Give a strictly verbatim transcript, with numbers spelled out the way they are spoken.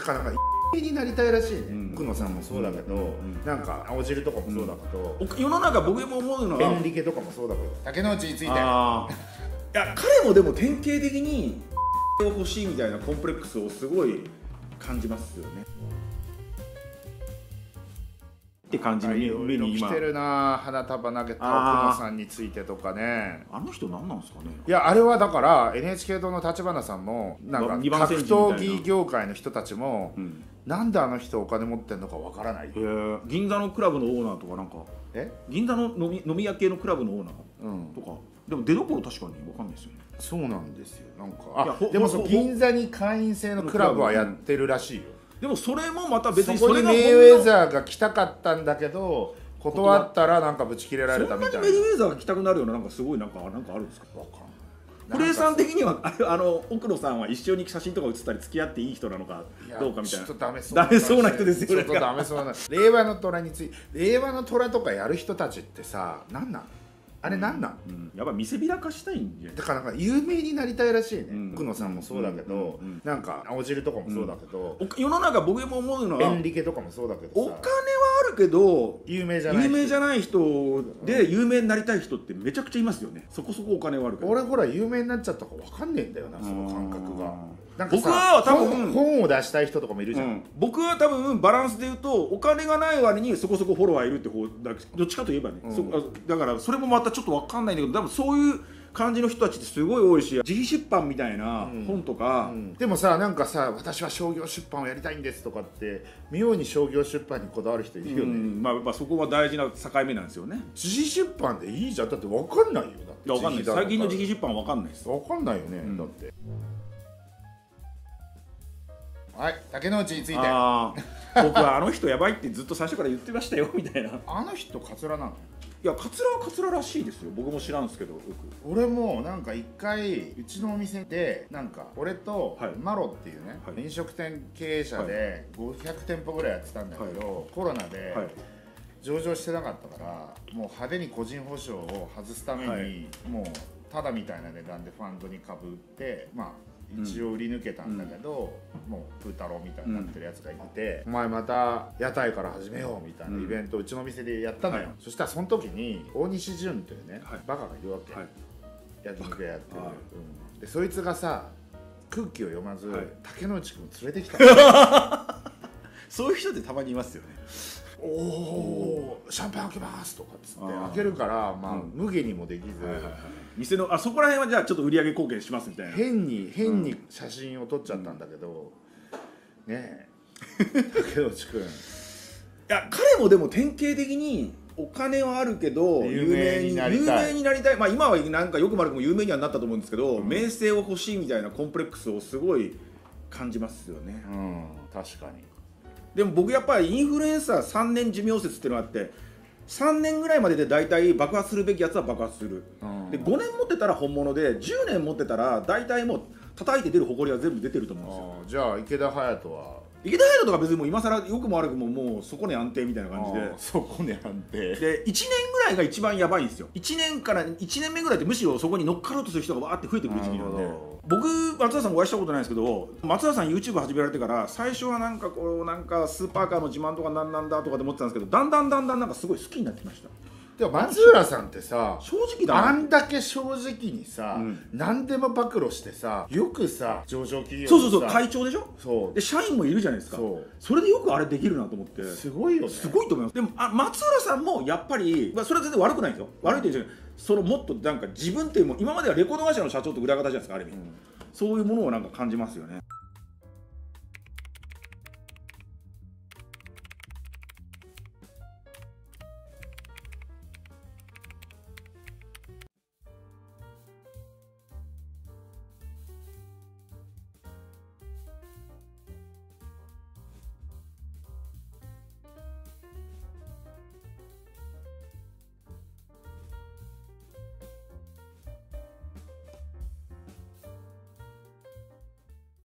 からなんかになりたいらしいね。奥野さんもそうだけど、なんか青汁とかもそうだけど、 世の中僕も思うのは便利系とかもそうだけど、竹之内について。いや彼もでも典型的に欲しいみたいなコンプレックスをすごい感じますよね。って感じの目に今来てるな。花束投げた奥野さんについてとかね。 あの人何なんですかね。 いやあれはだから エヌエイチケー 党の立花さんもなんか格闘技業界の人たちも、うん、なんであの人お金持ってんのかわからない。 銀座のクラブのオーナーとかなんかえ銀座の飲み飲み屋系のクラブのオーナーとか、うん、でも出どころ確かにわかんないですよね。 そうなんですよ。なんかあでもそう銀座に会員制のクラブはやってるらしいよ。 でもそれもまた別にそこにメイウェザーが来たかったんだけど断ったらなんかブチ切れられたみたいな。 そんなにメイウェザーが来たくなるようななんかすごいなんかなんかあるんですか。わかんない。堀江さん的にはあれあの奥野さんは一緒に写真とか写ったり付き合っていい人なのかどうかみたいな。 ちょっとダメそうダメそうな人ですよね。 ちょっとダメそうな。令和の虎について令和の虎とかやる人たちってさなんなんあれなんなん、 うん、やっぱ見せびらかしたいんじゃない。 だからなんか有名になりたいらしいね。奥野さんもそうだけど、なんか青汁とかもそうだけど、 世の中僕も思うのは便利系とかもそうだけどさ、 お金はあるけど有名じゃない有名じゃない人で有名になりたい人ってめちゃくちゃいますよね。そこそこお金はあるけど。 俺ほら有名になっちゃったから分かんねえんだよな、その感覚が。なんか僕は多分本を出したい人とかもいるじゃん、うん、 僕は多分バランスで言うとお金がない割にそこそこフォロワーいるって方だどっちかといえばね、うん、そだからそれもまたちょっと分かんないんだけど多分そういう感じの人たちってすごい多いし自費出版みたいな本とか、うんうん、 でもさなんかさ私は商業出版をやりたいんですとかって妙に商業出版にこだわる人いるよね、うんまあ、まあそこは大事な境目なんですよね。 自費出版でいいじゃん。だって分かんないよ。だって分かんない。最近の自費出版は分かんないです。 分かんないよね、うん、だってはい、竹之内について。僕はあの人やばいってずっと最初から言ってましたよみたいな。 あの人カツラなの？ いやカツラはカツラらしいですよ。僕も知らんすけどよく。 俺もなんか一回うちのお店でなんか俺とマロっていうね、はい、飲食店経営者でごひゃくてんぽぐらいやってたんだけど、はい、コロナで上場してなかったからもう派手に個人保証を外すために、はい、もうただみたいな値段でファンドに株売ってまあ一応売り抜けたんだけど、うん、もうプー太郎みたいになってるやつがいて、うん、お前また屋台から始めようみたいなイベントをうちの店でやったのよ、はい、そしたらその時に大西潤というね、はい、バカがいるわけ、はい、焼き肉屋やってる、うん、でそいつがさ空気を読まず、はい、竹之内くんを連れてきたそういう人ってたまにいますよね。 おおシャンパン開けますとかっつって開けるからまあ、うん、無下にもできず、 店のあそこら辺はじゃあちょっと売り上げ貢献しますみたいな変に変に写真を撮っちゃったんだけど、うん、ねえ竹内くんいや彼もでも典型的にお金はあるけど有名になりたい有名になりたい、まあ、今はなんかよくも悪くも有名にはなったと思うんですけど、うん、名声を欲しいみたいなコンプレックスをすごい感じますよね。 うん確かに。 でも僕やっぱりインフルエンサーさんねん寿命説っていうのがあってさんねんぐらいまでで大体爆発するべきやつは爆発する、うん、でごねん持ってたら本物でじゅうねん持ってたら大体もう叩いて出る誇りは全部出てると思うんですよ。 じゃあ池田隼人は池田隼人とか別にもう今更良くも悪くももうそこに安定みたいな感じでそこに安定でいちねんぐらいが一番やばいんですよ。いちねんからいちねんめぐらいってむしろそこに乗っかろうとする人がわーって増えてくる時期なんで僕松田さんお会いしたことないんですけど松田さん YouTube 始められてから最初はなんかこうなんかスーパーカーの自慢とかなんなんだとかで思ってたんですけどだんだんだんだんなんかすごい好きになってきました。 でも松浦さんってさ正直だあんだけ正直にさ、うん、何でも暴露してさよくさ上場企業そうそうそう会長でしょ。 そうで社員もいるじゃないですか。 そうそれでよくあれできるなと思ってすごいよね。 すごいと思います。でもあ松浦さんもやっぱり、まあ、それは全然悪くないんですよ。悪いって言うんじゃないそのもっとなんか自分っていうも今まではレコード会社の社長と裏方じゃないですかある意味、うん、そういうものをなんか感じますよね。